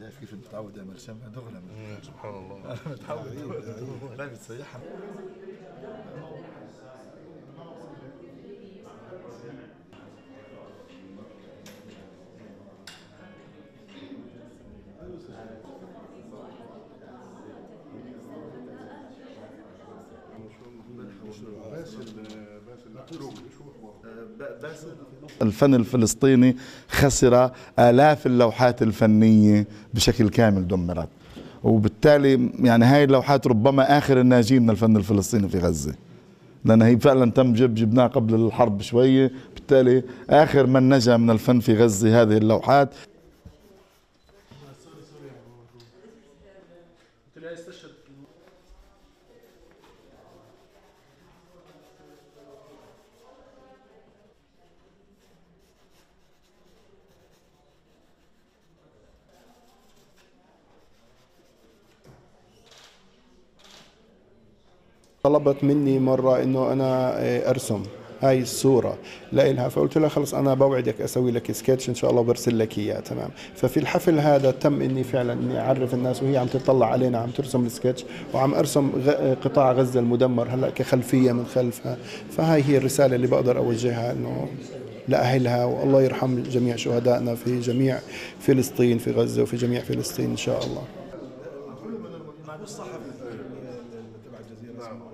شايف كيف انت متعود اعمل شمع دغري. سبحان الله. انا متعود. لا بتسيحها. الفن الفلسطيني خسر آلاف اللوحات الفنية بشكل كامل، دمرت، وبالتالي يعني هاي اللوحات ربما آخر الناجين من الفن الفلسطيني في غزة، لأن هي فعلا تم جبناها قبل الحرب شوية، بالتالي آخر من نجا من الفن في غزة هذه اللوحات. طلبت مني مرة انه انا ارسم هاي الصورة لإلها، فقلت لها خلص انا بوعدك اسوي لك سكتش ان شاء الله وبرسل لك اياه. تمام. ففي الحفل هذا تم اني فعلا اني اعرف الناس وهي عم تطلع علينا عم ترسم السكتش، وعم ارسم قطاع غزة المدمر هلا كخلفية من خلفها. فهاي هي الرسالة اللي بقدر اوجهها انه لأهلها، والله يرحم جميع شهدائنا في جميع فلسطين، في غزة وفي جميع فلسطين إن شاء الله.